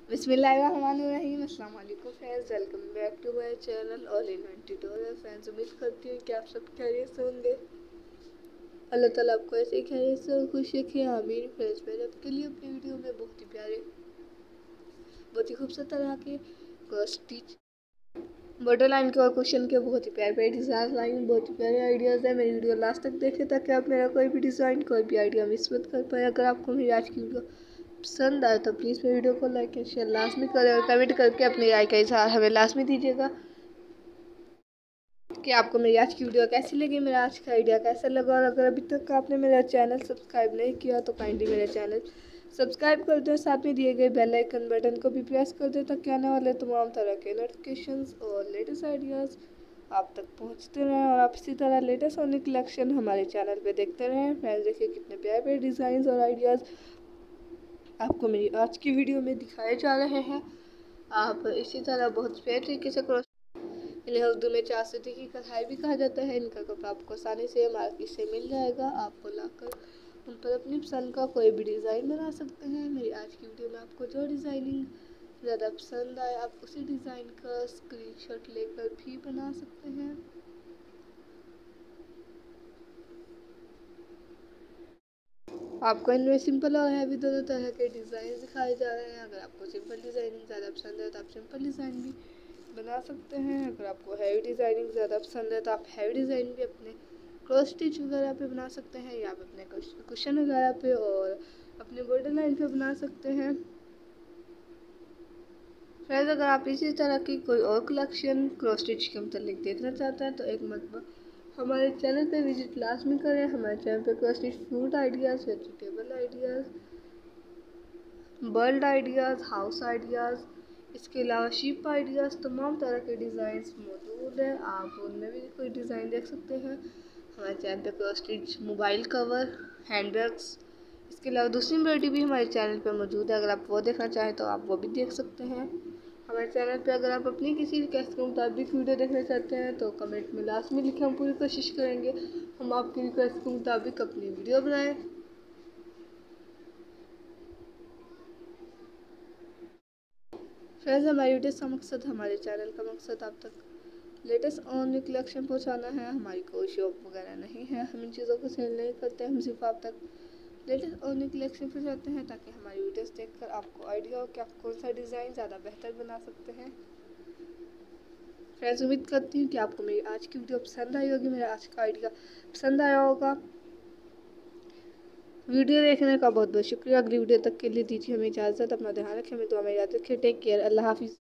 बिस्मिल्लाहिर्रहमानिर्रहीम। अस्सलाम वालेकुम friends, welcome back to my channel all in one tutorial. Friends, उम्मीद करती हूँ कि आप सब खैरियत से होंगे। अल्लाह ताला आपको ऐसे ही खैरियत से और खुश रखे, आमीन। फ्रेंड्स, मैंने आपके लिए अपनी वीडियो में बहुत ही प्यारे, बहुत ही खूबसूरत तरह के स्टिच बॉर्डर लाइन के और क्वेश्चन के बहुत ही प्यारे प्यारे डिज़ाइन लाई हूँ। बहुत ही प्यारे आइडियाज़ है। मेरी वीडियो लास्ट तक देखें ताकि आप मेरा कोई भी डिज़ाइन, कोई भी आइडिया मिस मत कर पाए। अगर आपको मेरी आज की वीडियो पसंद आए तो प्लीज़ मेरी वीडियो को लाइक एंड शेयर लाजमी करें और कमेंट करके अपनी राय का इजहार हमें लाजमी दीजिएगा कि आपको मेरी आज की वीडियो कैसी लगी, मेरा आज का आइडिया कैसा लगा। और अगर अभी तक आपने मेरा चैनल सब्सक्राइब नहीं किया तो काइंडली मेरा चैनल सब्सक्राइब कर दो, साथ में दिए गए बेल आइकन बटन को भी प्रेस कर दो ताकि आने वाले तमाम तरह के नोटिफिकेशंस और लेटेस्ट आइडियाज़ आप तक पहुंचते रहें और आप इसी तरह लेटेस्ट और न्यू कलेक्शन हमारे चैनल पे देखते रहें। फ्रेंड्स, देखिए कितने प्यारे प्यारे डिज़ाइन और आइडियाज़ आपको मेरी आज की वीडियो में दिखाए जा रहे हैं। आप इसी तरह बहुत प्यारे तरीके से इन्हें उर्दू में चासती की कढ़ाई भी कहा जाता है। इनका कपड़ा आपको आसानी से मार्केट से मिल जाएगा। आपको लाकर उन पर अपनी पसंद का कोई भी डिज़ाइन बना सकते हैं। मेरी आज की वीडियो में आपको जो डिज़ाइनिंग ज़्यादा पसंद आए आप उसी डिज़ाइन का स्क्रीनशॉट लेकर भी बना सकते हैं। आपको इनमें सिंपल और हैवी दोनों तरह के डिज़ाइन दिखाए जा रहे हैं। अगर आपको सिंपल डिज़ाइनिंग ज़्यादा पसंद है तो आप सिंपल डिज़ाइन भी बना सकते हैं। अगर आपको हैवी डिज़ाइनिंग ज़्यादा पसंद है तो आप हैवी डिज़ाइन भी अपने क्रॉस स्टिच वगैरह पे बना सकते हैं या आप अपने कुशन वगैरह पे और अपने बॉर्डर लाइन पे बना सकते हैं। फ्रेंड्स, अगर आप इसी तरह की कोई और कलेक्शन क्रॉस स्टिच के मतलब देखना चाहते हैं तो एक मरतबा हमारे चैनल पे विजिट लाजमी करें। हमारे चैनल पे cross stitch food ideas, vegetable ideas, bird ideas, house ideas, इसके अलावा शिप आइडियाज़, तमाम तरह के डिज़ाइंस मौजूद हैं। आप उनमें भी कोई डिज़ाइन देख सकते हैं। हमारे चैनल पे cross stitch mobile cover, hand bags, इसके अलावा दूसरी एम्ब्रॉयडरी भी हमारे चैनल पे मौजूद है। अगर आप वो देखना चाहें तो आप वो भी देख सकते हैं। हमारे चैनल पे अगर आप अपनी किसी रिक्वेस्ट के मुताबिक वीडियो देखना चाहते हैं तो कमेंट में लाजमी लिखें, हम पूरी कोशिश करेंगे हम आपकी रिक्वेस्ट के मुताबिक अपनी वीडियो बनाएं। फ्रेंड्स, हमारी वीडियोस का मकसद, हमारे चैनल का मकसद आप तक लेटेस्ट और न्यू कलेक्शन पहुँचाना है। हमारी कोई शॉप वगैरह नहीं है, हम इन चीज़ों को सेल नहीं करते। हम सिर्फ आप तक लेटेस्ट और न्यू कलेक्शन पहुँचाते हैं ताकि हमारी वीडियोस देखकर आपको आइडिया हो कि आप कौन सा डिज़ाइन ज़्यादा बेहतर बना सकते हैं। फ्रेंड्स, उम्मीद करती हूँ कि आपको मेरी आज की वीडियो पसंद आई होगी, मेरा आज का आइडिया पसंद आया होगा। वीडियो देखने का बहुत बहुत शुक्रिया। अगली वीडियो तक के लिए दीजिए हमें इजाज़त। अपना ध्यान रखें, हमें दुआ में याद रखें। टेक केयर, अल्लाह हाफिज़।